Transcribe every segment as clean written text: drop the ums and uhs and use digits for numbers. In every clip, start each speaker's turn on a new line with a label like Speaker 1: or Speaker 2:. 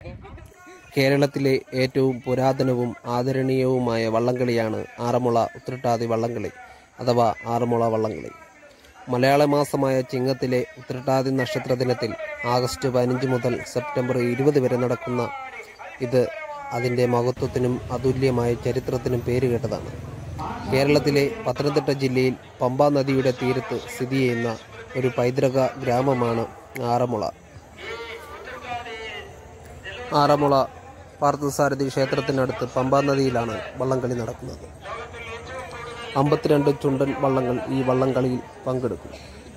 Speaker 1: കേരളത്തിലെ ഏറ്റവും പുരാതനവും ആദരണീയവുമായ വള്ളംകളിയാണ് ആറന്മുള ഉത്രട്ടാതി വള്ളംകളി അഥവാ ആറന്മുള വള്ളംകളി. മലയാള മാസമായ ചിങ്ങത്തിലെ ഉത്രട്ടാതി നക്ഷത്ര ദിനത്തിൽ ആഗസ്റ്റ് 15 മുതൽ സെപ്റ്റംബർ 20 വരെ നടക്കുന്ന ഇത് അതിൻ്റെ മഹത്വത്തിനും അതുല്യമായ ചരിത്രത്തിനും പേരുകേട്ടതാണ്. കേരളത്തിലെ പത്തനംതിട്ട ജില്ലയിൽ പമ്പാ നദിയുടെ തീരത്ത് സ്ഥിതി ചെയ്യുന്ന ഒരു പൈതൃക ഗ്രാമമാണ് ആറന്മുള. ആറന്മുള പാർത്ഥസാരഥി ക്ഷേത്രത്തിനടുത്ത് പമ്പാ നദിയിലാണ് വള്ളംകളി നടക്കുന്നത്. 52 ചുണ്ടൻ വള്ളങ്ങൾ ഈ വള്ളംകളിയിൽ പങ്കെടുക്കും.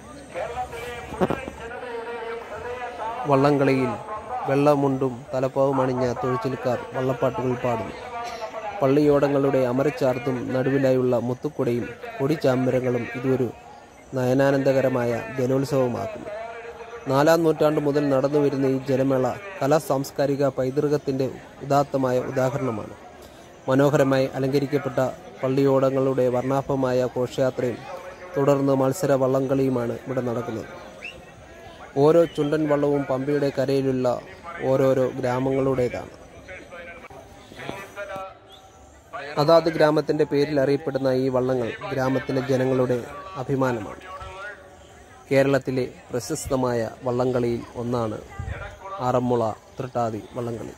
Speaker 1: വള്ളംകളിയിൽ വെള്ളമുണ്ടും തലപ്പാവും അണിഞ്ഞ തുഴച്ചിൽക്കാർ വള്ളപ്പാട്ടുകൾ പാടുന്നു. പള്ളിയോടങ്ങളുടെ അമരച്ചാർത്തും നടുവിലായുള്ള മുത്തുക്കുടയും കൊടിച്ചാമരങ്ങളും ഇതൊരു നയനാനന്ദകരമായ ജലോത്സവമാക്കുന്നു. 4-ാം നൂറ്റാണ്ട് മുതൽ നടന്നുവരുന്ന ഈ ജലമേള കലാ-സാംസ്കാരിക പൈതൃകത്തിൻ്റെ ഉദാത്തമായ ഉദാഹരണമാണ്. മനോഹരമായി അലങ്കരിക്കപ്പെട്ട പള്ളിയോടങ്ങളുടെ വർണ്ണാഭമായ ഘോഷയാത്രയും തുടർന്ന് മത്സര വള്ളംകളിയുമാണ് ഇവിടെ നടക്കുന്നത്. ഓരോ ചുണ്ടൻ വള്ളവും പമ്പയുടെ കരയിലുള്ള ഓരോരോ ഗ്രാമങ്ങളുടേതാണ്. അതാത് ഗ്രാമത്തിൻ്റെ പേരിൽ അറിയപ്പെടുന്ന ഈ വള്ളങ്ങൾ ഗ്രാമത്തിലെ ജനങ്ങളുടെ അഭിമാനമാണ്. കേരളത്തിലെ പ്രശസ്തമായ വള്ളംകളിയിൽ ഒന്നാണ് ആറന്മുള ഉത്രട്ടാതി വള്ളംകളി.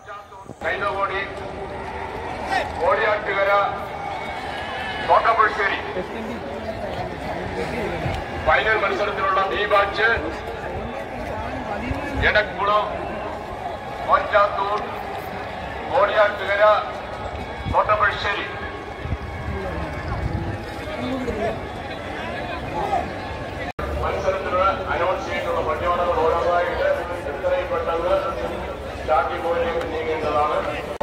Speaker 2: ഫൈനൽ മത്സരത്തിലുള്ള ബി ബാച്ച് എടക്കുളം, കോറ്റാത്തൂർ, കോടിയാട്ടുകര, തോട്ടപ്പുഴശ്ശേരി. മത്സരത്തിന് അനൗൺസ് ചെയ്തിട്ടുള്ള പട്ടിയോടകൾ ഓരോന്നായിട്ട് എത്രയും പെട്ടെന്ന് സ്റ്റാർട്ടിംഗ് പോയിന്റിലേക്ക് നീങ്ങേണ്ടതാണ്.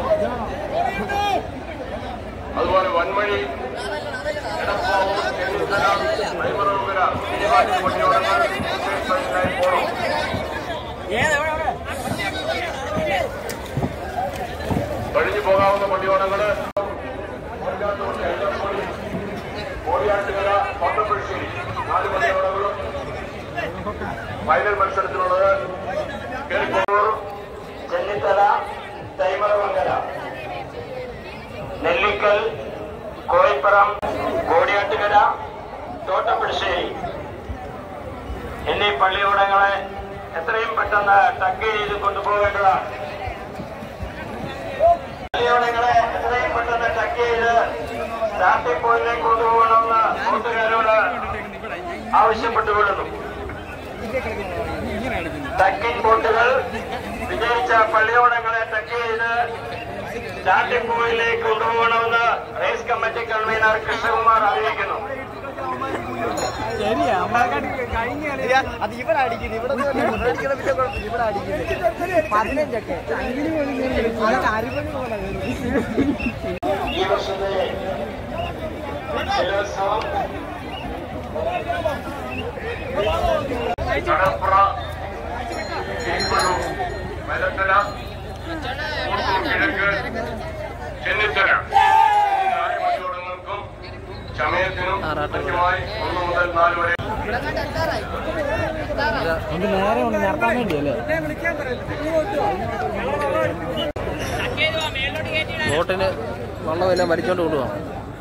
Speaker 2: അതുപോലെ വൻമഴി, എടപ്പാവൂർ, ചെന്നിത്തല, കൈമറവുകര, പട്ടിയോടങ്ങൾ പോകണം. കഴിഞ്ഞു പോകാവുന്ന പട്ടിയോടങ്ങൾ കോടിയാട്ടുകര, തോട്ടപ്പുഴശ്ശേരി 4 പട്ടിയോടങ്ങളും. ഫൈനൽ മത്സരത്തിലുള്ളത് കേരളൂർ, ചെന്നിത്തല, കൈമറവങ്കര, നെല്ലിക്കൽ, കോയിപ്പുറം, കോടിയാട്ടുകര, തോട്ടപ്പുഴശ്ശേരി എന്നീ പള്ളിയോടങ്ങളെ എത്രയും പെട്ടെന്ന് ടക്ക് ചെയ്ത് കൊണ്ടുപോകേണ്ടതാണ്. പള്ളിയോടങ്ങളെ എത്രയും പെട്ടെന്ന് ടക്ക് ചെയ്ത് സ്റ്റാർട്ടിംഗ് പോയിന്റിലേക്ക് കൊണ്ടുപോകണമെന്ന് കൂട്ടുകാരോട് ആവശ്യപ്പെട്ടുകൊള്ളുന്നു. ടക്കിംഗ് ബോട്ടുകൾ വിജയിച്ച പള്ളിയോടങ്ങളെ ടക്ക് ചെയ്ത് സ്റ്റാർട്ടിംഗ് പോയിന്റിലേക്ക് കൊണ്ടുപോകണമെന്ന് റേസ് കമ്മിറ്റി കൺവീനർ കൃഷ്ണകുമാർ അറിയിക്കുന്നു.
Speaker 3: അത് ഇവിടെ അടിക്കുന്നത്, ഇവിടെ ഇവിടെ അടിക്കുന്നത് 15ഒക്കെ
Speaker 2: ഈ വർഷത്തെ ജലോത്സവം കടപ്പുറ, മലത്തല, കിഴക്ക്, ചെന്നിത്തല 4 പട്ടിയോടങ്ങൾക്കും സമയത്തിനും കൃത്യമായി 1 മുതൽ 4 വരെ
Speaker 3: നേരെ ഒന്ന് നടത്താൻ വേണ്ടിയല്ലേ
Speaker 1: ബോട്ടിന് വള്ളമെല്ലാം വലിച്ചോണ്ട് കൊണ്ടുപോകാം.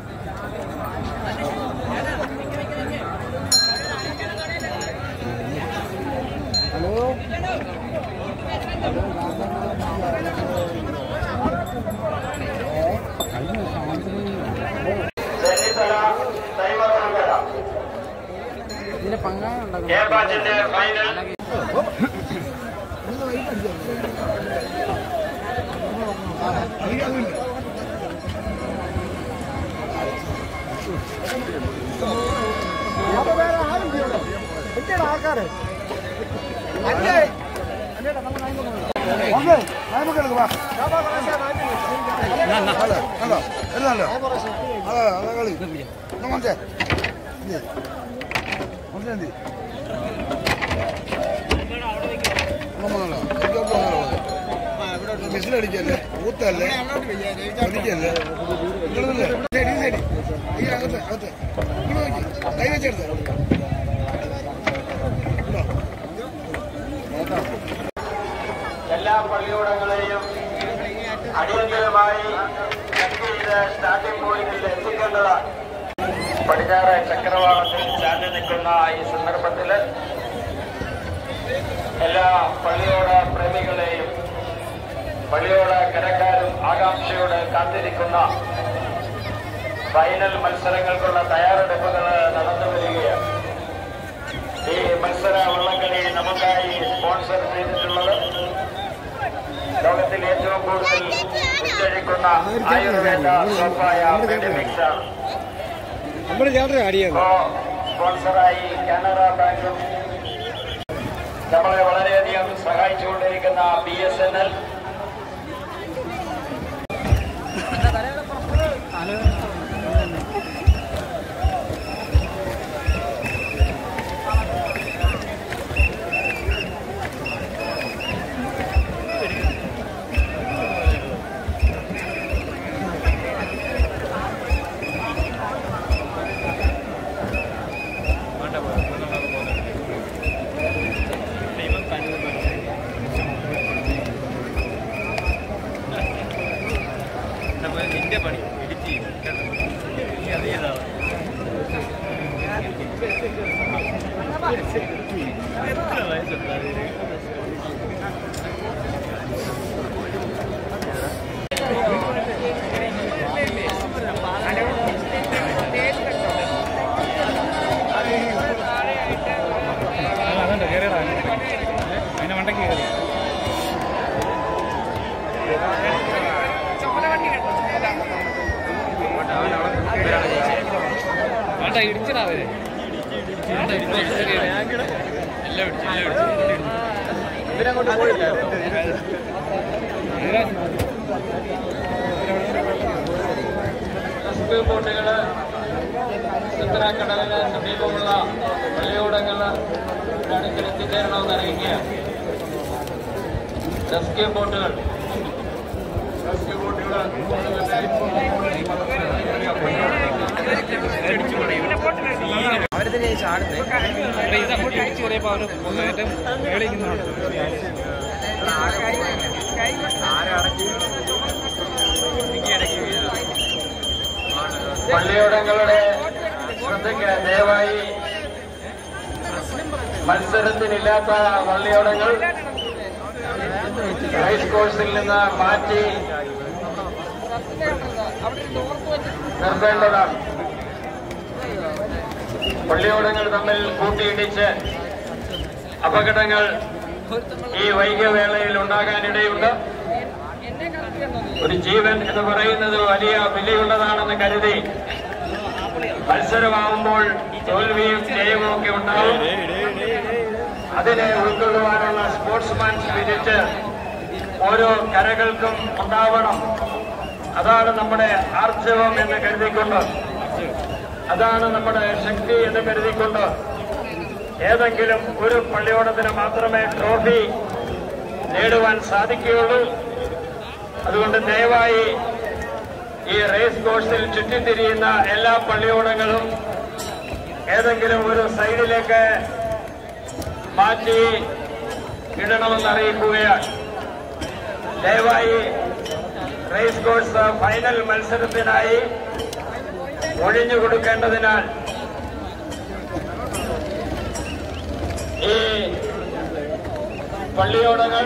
Speaker 3: ഇതിന്റെ പങ്കാളുണ്ടാകും.
Speaker 2: ഫൈനൽ
Speaker 3: ആൾക്കാര്
Speaker 4: മിസിലടിക്കല്ലേ, ഊത്തല്ലേ, അടിക്കല്ലേ, കൈ വെച്ചെടുത്ത്
Speaker 2: എല്ലാ പള്ളിയോടങ്ങളെയും അടിയന്തരമായി സ്റ്റാർട്ടിംഗ് പോയിന്റിൽ എത്തിക്കേണ്ടതാണ്. പടിഞ്ഞാറ് ചക്രവാളത്തിൽ ചാഞ്ഞു നിൽക്കുന്ന ഈ സന്ദർഭത്തിൽ എല്ലാ പള്ളിയോട പ്രേമികളെയും പള്ളിയോട കരക്കാരും ആകാംക്ഷയോടെ കാത്തിരിക്കുന്ന ഫൈനൽ മത്സരങ്ങൾക്കുള്ള തയ്യാറെടുപ്പുകൾ നടന്നു വരികയാണ്. ഈ മത്സര വള്ളംകളി നമുക്കായി സ്പോൺസർ ചെയ്തിട്ടുള്ളത് ലോകത്തിൽ ഏറ്റവും കൂടുതൽ വിറ്റഴിക്കുന്ന ആയുർവേദ സോപ്പായ മെഡിമിക്സ് ആണ്. സ്പോൺസറായി കാനറ ബാങ്കും നമ്മളെ വളരെയധികം സഹായിച്ചുകൊണ്ടിരിക്കുന്ന BSNL
Speaker 3: ഇടിച്ചിടാവരെ ഇവരങ്ങോട്ട് പോയില്ല. ബോട്ടുകള് ചിത്രക്കടലിന് സമീപമുള്ള പള്ളിയോടങ്ങള് ഇവിടാണെങ്കിൽ എത്തിച്ചേരണമെന്ന് അറിയിക്കുകയാണ്. റെസ്ക്യൂ ബോട്ടുകൾ അവരിതിനെ ചാടുന്നത് ഇടിച്ചു പറയുമ്പോ അവര് ഒന്നായിട്ട് മേളിക്കുന്നുണ്ട്.
Speaker 2: പള്ളിയോടങ്ങളുടെ ശ്രദ്ധയ്ക്ക് ദയവായി മത്സരത്തിനില്ലാത്ത പള്ളിയോടങ്ങൾ റേസ് കോഴ്സിൽ നിന്ന് മാറ്റി നിർത്തേണ്ടതാണ്. പള്ളിയോടങ്ങൾ തമ്മിൽ കൂട്ടിയിടിച്ച് അപകടങ്ങൾ ഈ വൈകിയ വേളയിൽ ഉണ്ടാകാനിടയുണ്ട്. ഒരു ജീവൻ എന്ന് പറയുന്നത് വലിയ വിലയുള്ളതാണെന്ന് കരുതി മത്സരമാകുമ്പോൾ തോൽവിയും ജയവും ഒക്കെ ഉണ്ടാവും. അതിനെ ഉൾക്കൊള്ളുവാനുള്ള സ്പോർട്സ്മാൻ സ്പിരിറ്റ് ഓരോ കരകൾക്കും ഉണ്ടാവണം. അതാണ് നമ്മുടെ ആർജവം എന്ന് കരുതിക്കൊണ്ട്, അതാണ് നമ്മുടെ ശക്തി എന്ന് കരുതിക്കൊണ്ട് ഏതെങ്കിലും ഒരു പള്ളിയോടത്തിന് മാത്രമേ ട്രോഫി നേടുവാൻ സാധിക്കുകയുള്ളൂ. അതുകൊണ്ട് ദയവായി ഈ റേസ് കോഴ്സിൽ ചുറ്റിത്തിരിയുന്ന എല്ലാ പള്ളിയോടങ്ങളും ഏതെങ്കിലും ഒരു സൈഡിലേക്ക് മാറ്റി ഇടണമെന്ന് അറിയിക്കുകയാണ്. ദയവായി റേസ് കോഴ്സ് ഫൈനൽ മത്സരത്തിനായി ഒഴിഞ്ഞു കൊടുക്കേണ്ടതിനാൽ ഈ പള്ളിയോടങ്ങൾ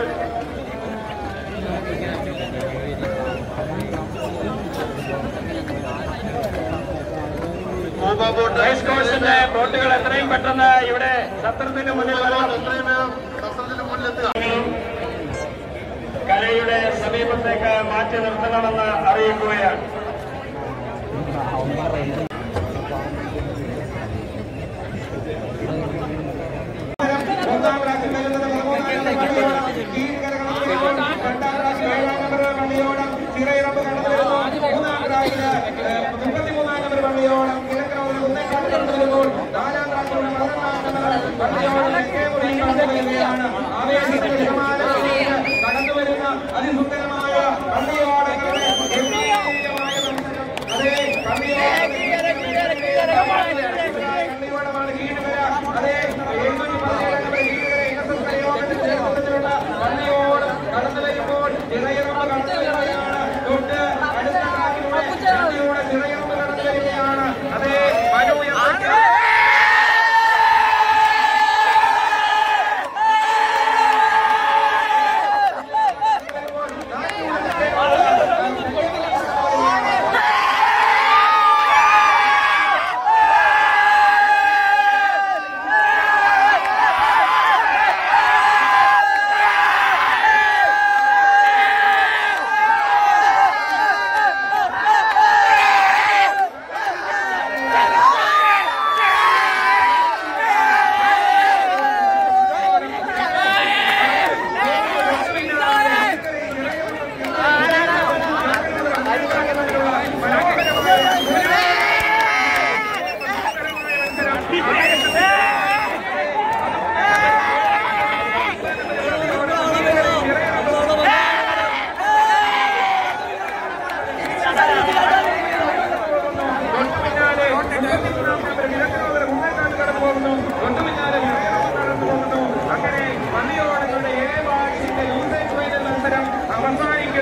Speaker 2: റേസ് കോഴ്സിന്റെ ബോട്ടുകൾ എത്രയും പെട്ടെന്ന് ഇവിടെ സത്രത്തിന് മുന്നിൽ വരണം. കരയുടെ സമീപത്തേക്ക് മാറ്റി നിർത്തണമെന്ന് അറിയിക്കുകയാണ്. കടന്നുവരുന്ന അതിസുന്ദരമായ പള്ളിയോടങ്ങളുടെ പള്ളിയോടമാണ് കീഴുവര. അതേ പള്ളിയോട് കടന്നു വരുമ്പോൾ ഇറയറമ്പ് കടന്നു വരികയാണ്.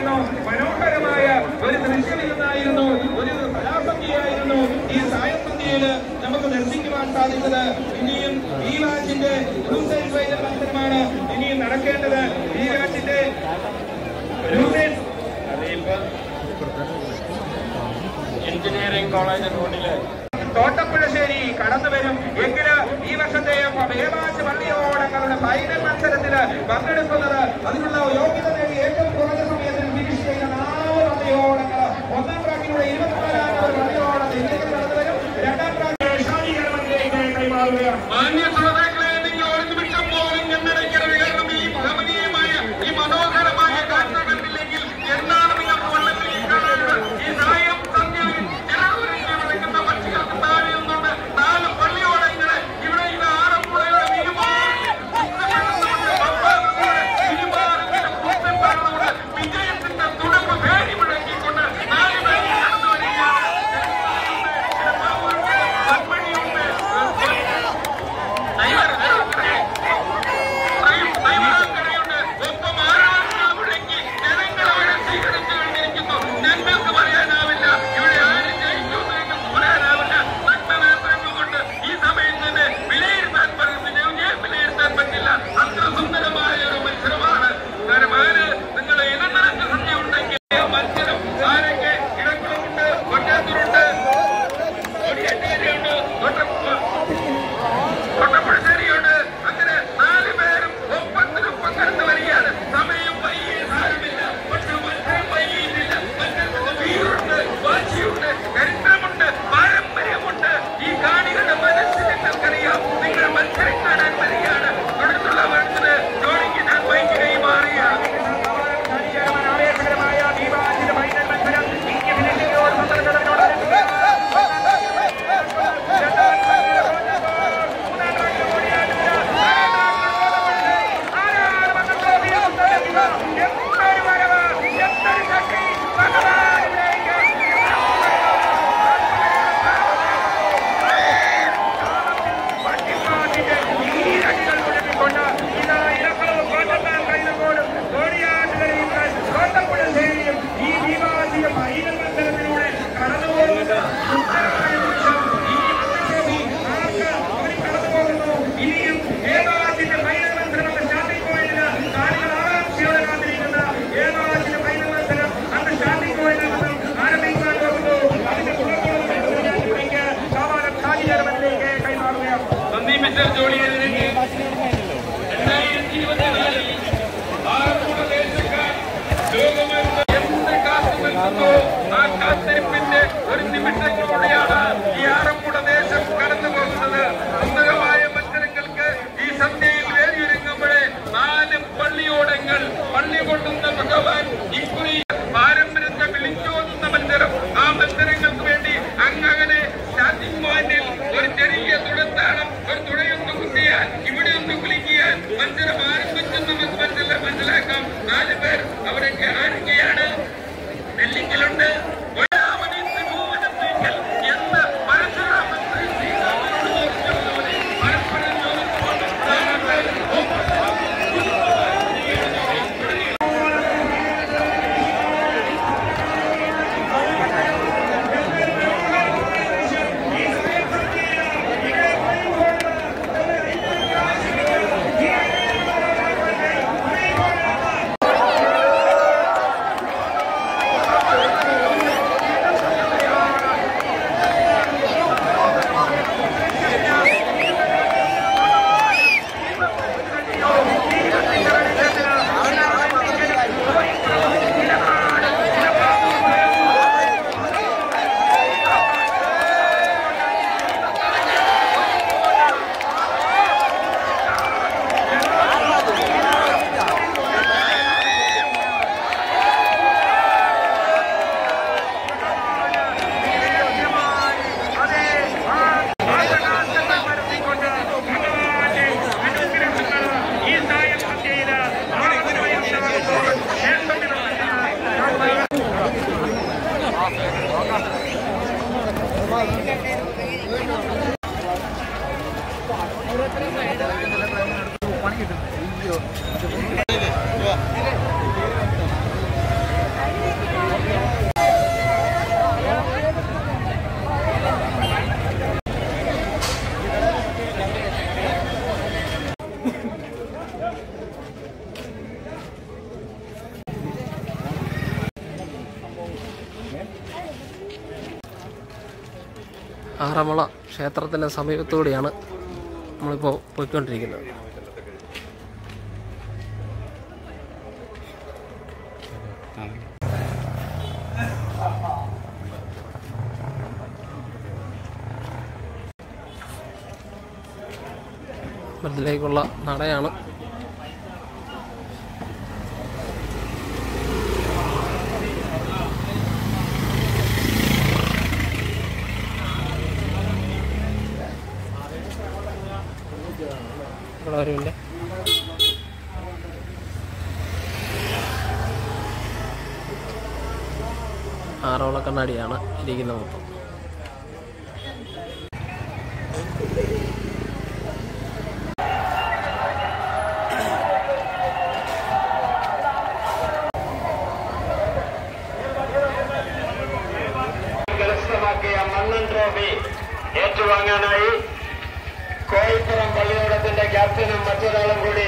Speaker 5: എന്ന മനോഹരമായ ഒരു ദൃശ്യത്തിൽ നിന്നായിരുന്നു, ഒരു കലാസന്ധ്യയായിരുന്നു ഈ സായസന്ധ്യയിൽ നമുക്ക് ദർശിക്കുവാൻ സാധിച്ചത്. ഇനിയും ഈ മാച്ചിന്റെ മത്സരമാണ് ഇനിയും നടക്കേണ്ടത്. ഈ മാച്ചിന്റെ എഞ്ചിനീയറിംഗ് കോളേജ് റോഡില് തോട്ടപ്പുഴശ്ശേരി കടന്നു വരും. എങ്കില് ഈ വർഷത്തെ മേമാച്ച് പള്ളിയോടങ്ങളുടെ ഫൈനൽ മത്സരത്തിൽ പങ്കെടുക്കുന്നത് അതിനുള്ള യോഗ്യത നേടി ഏറ്റവും കുറഞ്ഞ സമയത്തിൽ ഫിനിഷ് ചെയ്യുന്ന 4 പള്ളിയോടങ്ങൾ ഒന്നാം ട്രാക്കിലൂടെ 24 പള്ളിയോടം ഇന്ത്യക്ക് കടന്നു വരും. രണ്ടാം ട്രാക്കിൽ ഷാനികരണത്തിലേക്ക് കൈമാറുകയാണ്. ഈ മഹനീയമായ ഈ മനോഹരമായ കാഴ്ച കണ്ടില്ലെങ്കിൽ എന്നാണ് നിങ്ങൾക്ക് വള്ളത്തിൽ കാണുന്നത്? ഈ സായം സന്ധ്യയിൽ വിളിക്കുന്ന പക്ഷികൾക്ക് താഴെ നിന്നുകൊണ്ട് 4 പള്ളിയോടങ്ങളെ ഇവിടെ ആറന്മുളയുടെ
Speaker 1: ആറന്മുള ക്ഷേത്രത്തിൻ്റെ സമീപത്തുകൂടിയാണ് നമ്മളിപ്പോൾ പോയിക്കൊണ്ടിരിക്കുന്നത്. ഇതിലേക്കുള്ള നടയാണ്. ഇവിടെ വരുമില്ല. ആറന്മുള കണ്ണാടിയാണ് ഇരിക്കുന്ന മൊത്തം.
Speaker 2: കരസ്ഥമാക്കിയ മണ്ണൻ ട്രോഫി ഏറ്റുവാങ്ങാനായി കോയിപ്പുറം പള്ളിയോടത്തിന്റെ ക്യാപ്റ്റനും മറ്റൊരാളും കൂടി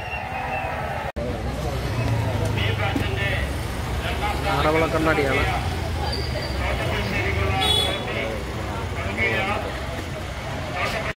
Speaker 1: ആറന്മുള കണ്ണാടിയാണ്.